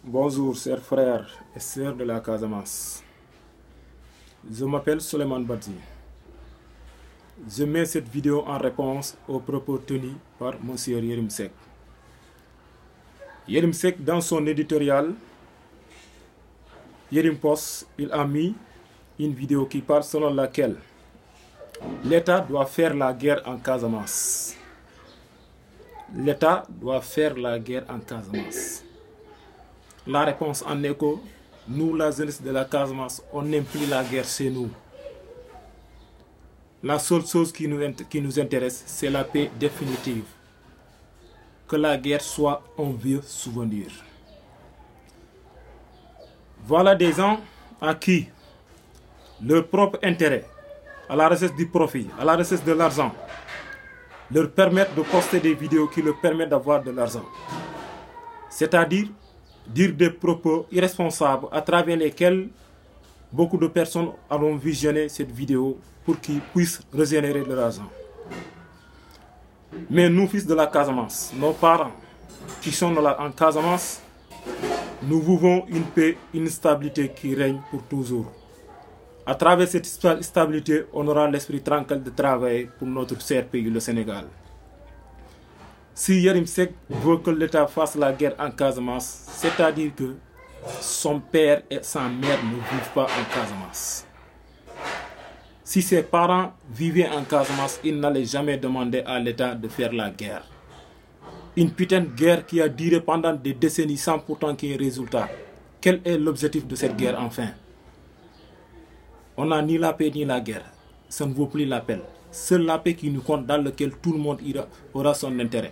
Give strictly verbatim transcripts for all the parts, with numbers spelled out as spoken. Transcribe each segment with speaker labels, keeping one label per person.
Speaker 1: Bonjour, chers frères et sœurs de la Casamance. Je m'appelle Souleymane Badji. Je mets cette vidéo en réponse aux propos tenus par M. Yérim Seck. Yérim Seck, dans son éditorial, Yérim Post, il a mis une vidéo qui parle selon laquelle l'État doit faire la guerre en Casamance. L'État doit faire la guerre en Casamance. La réponse en écho, nous, la jeunesse de la Casamance, on n'aime plus la guerre chez nous. La seule chose qui nous, qui nous intéresse, c'est la paix définitive. Que la guerre soit un vieux souvenir. Voilà des gens à qui leur propre intérêt, à la recherche du profit, à la recherche de l'argent, leur permettent de poster des vidéos qui leur permettent d'avoir de l'argent. C'est-à-dire dire des propos irresponsables à travers lesquels beaucoup de personnes auront visionné cette vidéo pour qu'ils puissent régénérer de l'argent. Mais nous, fils de la Casamance, nos parents qui sont en Casamance, nous vivons une paix, une stabilité qui règne pour toujours. À travers cette stabilité, on aura l'esprit tranquille de travailler pour notre cher pays, le Sénégal. Si Yérim Seck veut que l'État fasse la guerre en Casamance, c'est-à-dire que son père et sa mère ne vivent pas en Casamance. Si ses parents vivaient en Casamance, ils n'allaient jamais demander à l'État de faire la guerre. Une putain de guerre qui a duré pendant des décennies sans pourtant qu'il y ait résultat. Quel est l'objectif de cette guerre enfin? On n'a ni la paix ni la guerre. Ça ne vaut plus la peine. Seule la paix qui nous compte, dans laquelle tout le monde ira, aura son intérêt.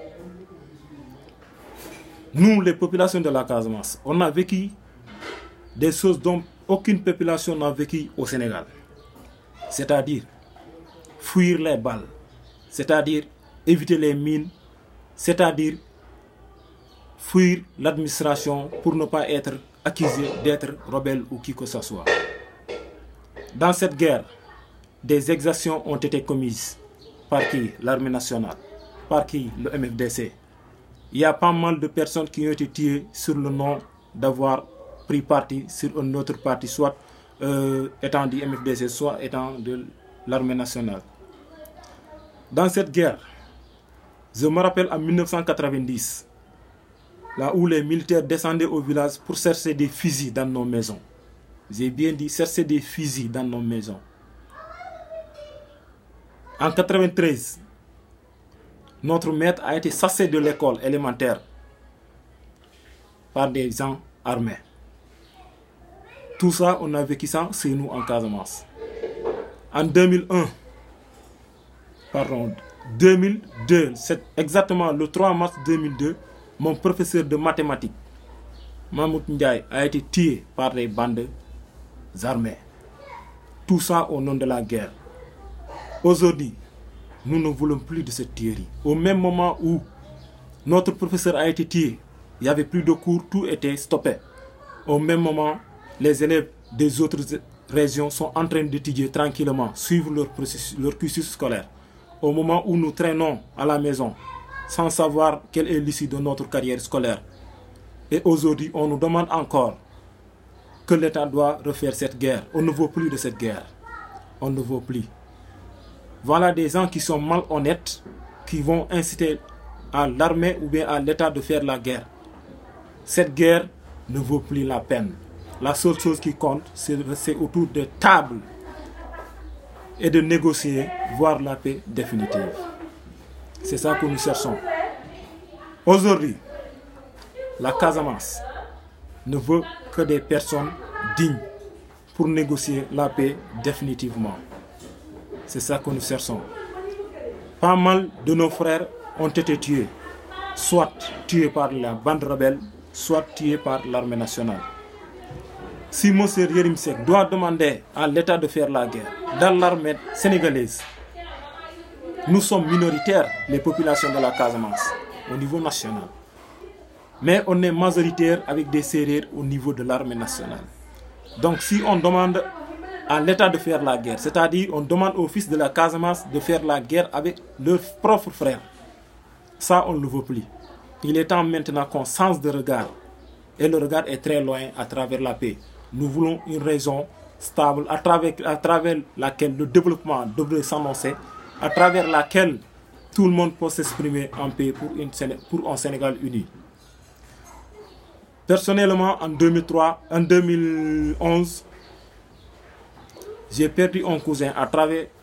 Speaker 1: Nous, les populations de la Casamance, on a vécu des choses dont aucune population n'a vécu au Sénégal. C'est-à-dire fuir les balles, c'est-à-dire éviter les mines, c'est-à-dire fuir l'administration pour ne pas être accusé d'être rebelle ou qui que ce soit. Dans cette guerre, des exactions ont été commises. Par qui? L'armée nationale. Par qui? Le M F D C. Il y a pas mal de personnes qui ont été tuées sur le nom d'avoir pris parti sur un autre parti, soit euh, étant du M F D C, soit étant de l'armée nationale. Dans cette guerre, je me rappelle en mille neuf cent quatre-vingt-dix, là où les militaires descendaient au village pour chercher des fusils dans nos maisons. J'ai bien dit chercher des fusils dans nos maisons. En mille neuf cent quatre-vingt-treize, notre maître a été chassé de l'école élémentaire par des gens armés. Tout ça, on a vécu ça chez nous en Casamance. En deux mille un, pardon, deux mille deux, c'est exactement le trois mars deux mille deux, mon professeur de mathématiques, Mahmoud Ndiaye, a été tué par des bandes armées. Tout ça au nom de la guerre. Aujourd'hui, nous ne voulons plus de cette théorie. Au même moment où notre professeur a été tué, il n'y avait plus de cours, tout était stoppé. Au même moment, les élèves des autres régions sont en train d'étudier tranquillement, suivre leur, processus, leur cursus scolaire. Au moment où nous traînons à la maison, sans savoir quelle est l'issue de notre carrière scolaire. Et aujourd'hui, on nous demande encore que l'État doit refaire cette guerre. On ne veut plus de cette guerre. On ne veut plus. Voilà des gens qui sont malhonnêtes, qui vont inciter à l'armée ou bien à l'État de faire la guerre. Cette guerre ne vaut plus la peine. La seule chose qui compte, c'est de rester autour de tables et de négocier, voire la paix définitive. C'est ça que nous cherchons. Aujourd'hui, la Casamance ne veut que des personnes dignes pour négocier la paix définitivement. C'est ça que nous cherchons. Pas mal de nos frères ont été tués, soit tués par la bande rebelle, soit tués par l'armée nationale. Si M. Yérim Seck doit demander à l'État de faire la guerre dans l'armée sénégalaise, nous sommes minoritaires, les populations de la Casamance, au niveau national. Mais on est majoritaire avec des Sérères au niveau de l'armée nationale. Donc si on demande à l'État de faire la guerre, c'est-à-dire on demande aux fils de la Casamance de faire la guerre avec leurs propres frères, ça on ne le veut plus. Il est temps maintenant qu'on change de regard et le regard est très loin à travers la paix. Nous voulons une région stable à travers, à travers laquelle le développement devrait s'annoncer, à travers laquelle tout le monde peut s'exprimer en paix pour, une, pour un Sénégal uni. Personnellement, en deux mille trois, en deux mille onze, j'ai perdu un cousin à travers